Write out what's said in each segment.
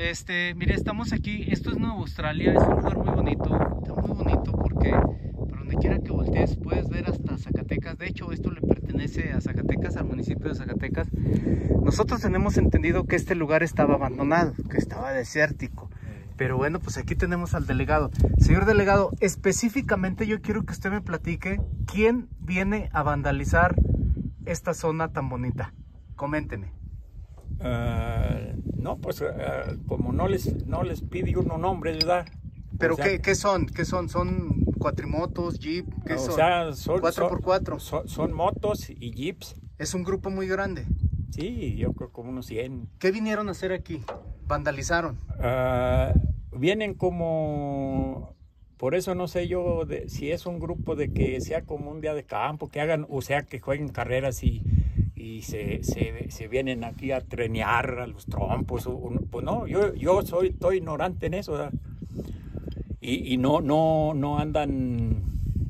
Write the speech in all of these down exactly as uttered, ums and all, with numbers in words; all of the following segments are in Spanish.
este, mire, estamos aquí, esto es Nueva Australia, es un lugar muy bonito, está muy bonito porque por donde quiera que voltees puedes ver hasta Zacatecas. De hecho, esto le pertenece a Zacatecas, al municipio de Zacatecas. Nosotros tenemos entendido que este lugar estaba abandonado, que estaba desértico. Pero bueno, pues aquí tenemos al delegado. Señor delegado, específicamente yo quiero que usted me platique quién viene a vandalizar esta zona tan bonita. Coménteme. Uh, no, pues uh, como no les, no les pide uno nombres, ¿verdad? ¿Pero o sea, ¿qué, qué son? ¿Qué son? ¿Son cuatrimotos, jeep? ¿Qué o son? sea, son ¿Cuatro por cuatro? Son, son motos y jeeps. Es un grupo muy grande. Sí, yo creo como unos cien. ¿Qué vinieron a hacer aquí? ¿Vandalizaron? Uh, vienen como... Por eso no sé yo de, si es un grupo de que sea como un día de campo, que hagan, o sea, que jueguen carreras y... y se, se, se vienen aquí a trenear a los trompos. O, pues no, yo, yo soy, estoy ignorante en eso, ¿verdad? Y, y no, no, no andan,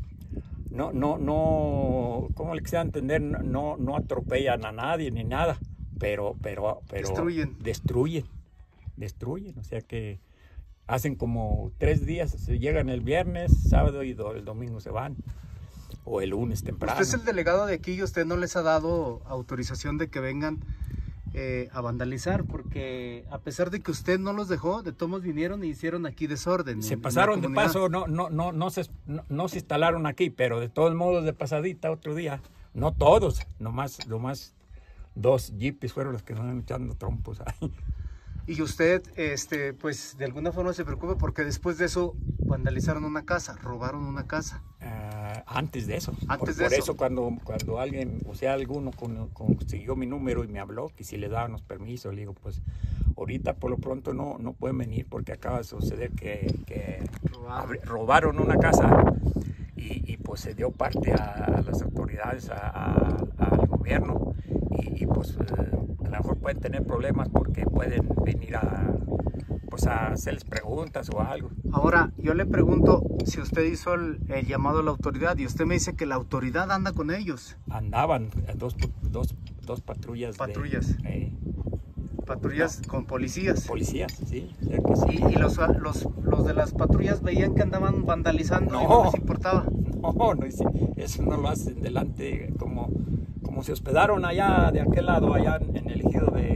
no, no, no, ¿cómo le quisiera entender? No, no atropellan a nadie ni nada, pero, pero, pero destruyen. destruyen, destruyen, o sea que hacen como tres días, se llegan el viernes, sábado y do, el domingo se van. O el lunes temprano. Usted es el delegado de aquí y usted no les ha dado autorización de que vengan eh, a vandalizar, porque a pesar de que usted no los dejó, de todos vinieron y hicieron aquí desorden. Se en, pasaron en de paso, no, no, no, no, se, no, no se instalaron aquí, pero de todos modos de pasadita otro día. No todos, nomás, nomás dos jeeps fueron los que nos están echando trompos ahí. Y usted, este, pues de alguna forma se preocupa porque después de eso vandalizaron una casa, robaron una casa. Uh, antes de eso. Antes por, de por eso. eso cuando, cuando alguien, o sea, alguno con, consiguió mi número y me habló, que si le daban los permisos, le digo, pues ahorita por lo pronto no, no pueden venir porque acaba de suceder que, que robaron. robaron una casa y, y pues se dio parte a, a las autoridades, a, a, al gobierno y, y pues eh, a lo mejor pueden tener problemas porque pueden venir a, pues a hacerles preguntas o algo. Ahora, yo le pregunto si usted hizo el, el llamado a la autoridad y usted me dice que la autoridad anda con ellos. Andaban dos, dos, dos patrullas. Patrullas. De, eh, patrullas no, con policías. Policías, sí. O sea que sí. Y, y los, los, los de las patrullas veían que andaban vandalizando no, y no les importaba. No, no, eso no lo hacen delante, como, como se hospedaron allá de aquel lado, allá en el ejido de,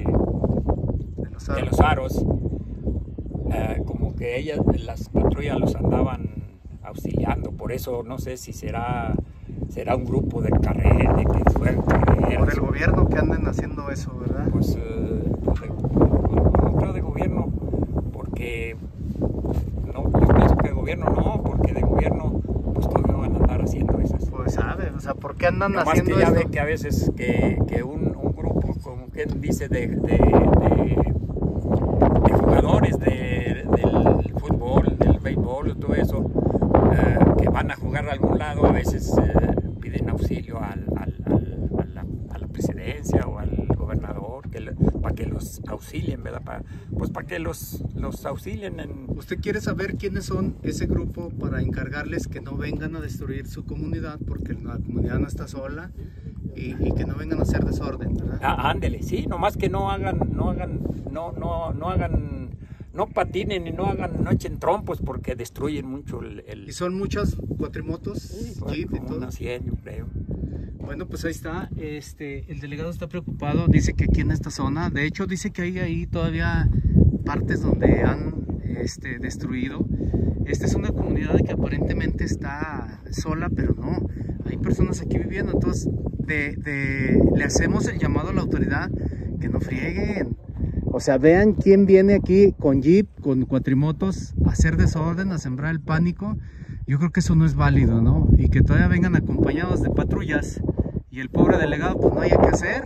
de los aros. De los aros. Uh, como que ellas, las patrullas los andaban auxiliando, por eso no sé si será será un grupo de carrera, de que fueron carreras. Por el gobierno que anden haciendo eso, ¿verdad? Pues uh, de, no creo de gobierno, porque no, yo pienso que de gobierno no, porque de gobierno pues todavía van a andar haciendo esas. Pues sabe, o sea, ¿por qué andan no haciendo más que ya esto? ve que a veces que, que un, un grupo, como que dice de, de, de, de jugadores de, del fútbol, del béisbol y todo eso, eh, que van a jugar a algún lado, a veces eh, piden auxilio al, al, al, a, la, a la presidencia o al gobernador que le, para que los auxilien, ¿verdad? Para, pues para que los, los auxilien. En... ¿Usted quiere saber quiénes son ese grupo para encargarles que no vengan a destruir su comunidad, porque la comunidad no está sola? Y, y que no vengan a hacer desorden, ¿verdad? Ah, ándele, sí, nomás que no hagan, no hagan, no, no, no hagan, no patinen y no hagan, no echen trompos porque destruyen mucho el... el... ¿Y son muchas cuatrimotos? Sí, Jeep y todo. Unas cien, yo creo. Bueno, pues ahí está, este, el delegado está preocupado, dice que aquí en esta zona, de hecho dice que hay ahí todavía partes donde han este, destruido. Esta es una comunidad que aparentemente está sola, pero no, hay personas aquí viviendo, entonces de, de, le hacemos el llamado a la autoridad que no frieguen. O sea, vean quién viene aquí con jeep, con cuatrimotos, a hacer desorden, a sembrar el pánico. Yo creo que eso no es válido, ¿no? Y que todavía vengan acompañados de patrullas y el pobre delegado pues no haya que hacer.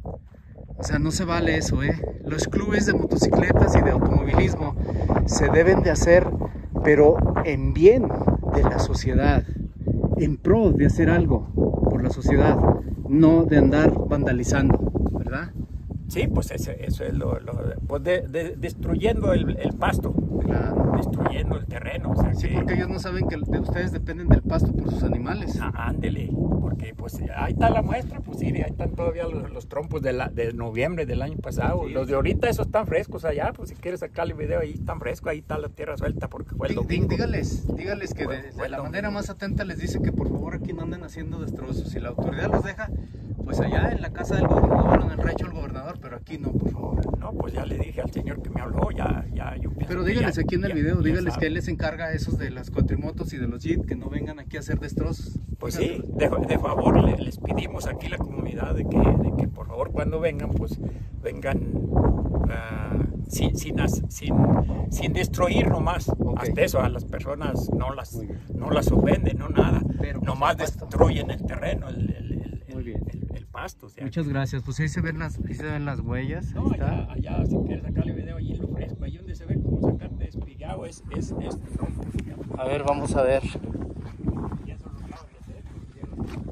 O sea, no se vale eso, ¿eh? Los clubes de motocicletas y de automovilismo se deben de hacer, pero en bien de la sociedad, en pro de hacer algo por la sociedad, no de andar vandalizando, ¿verdad? Sí, pues ese, eso es lo, lo pues de, de, destruyendo el, el pasto, Claro. destruyendo el terreno. O sea Sí, que, porque ellos no saben que de ustedes dependen del pasto por sus animales. ah, ándele, porque pues ahí está la muestra, pues sí, ahí están todavía los, los trompos de, la, de noviembre del año pasado. Sí, los de sí. ahorita esos están frescos allá, pues si quieres sacarle video ahí están frescos, ahí está la tierra suelta porque fue el Dí- dí- domingo. Dígales, dígales que Fue- de, de fue el la domingo. manera más atenta les dice que por favor aquí no anden haciendo destrozos. Si la autoridad los deja, pues allá en la casa del gobernador, bueno, en el rancho del gobernador, pero aquí no, por favor. No, pues ya le dije al señor que me habló, ya, ya yo pienso Pero que díganles ya- aquí en el ya- video, ya díganles sabe. que él les encarga esos de las cuatrimotos y de los jeep, que no vengan aquí a hacer destrozos. Pues Díganle. sí, de, de favor le- les pedimos aquí la comunidad de que, de que por favor cuando vengan, pues vengan ah, sin, sin, as- sin, sin destruir nomás. Ok. Hasta eso a las personas no las, Muy bien. no las ofenden, no nada. Pero, por nomás supuesto. destruyen el terreno, el, el, el, Muy bien. el, el pasto. O sea, Muchas gracias, pues ahí se ven las, ahí se ven las huellas. no, Ahí está. allá, allá si quieres sacarle video allí en lo fresco, ahí donde se ve cómo sacarte espigado es, es, es tronco, digamos. A ver, vamos a ver. Y eso lo acabo de hacer.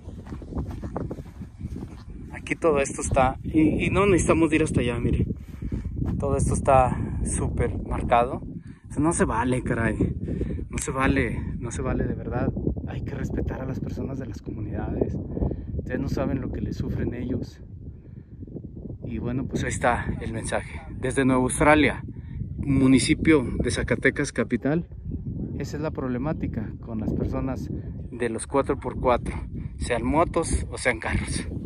Aquí todo esto está, y, y no necesitamos ir hasta allá, mire. Todo esto está súper marcado. Eso no se vale, caray. No se vale, no se vale de verdad. Hay que respetar a las personas de las comunidades. Ustedes no saben lo que les sufren ellos. Y bueno, pues ahí está el mensaje. Desde Nueva Australia, municipio de Zacatecas capital, esa es la problemática con las personas de los cuatro por cuatro, sean motos o sean carros.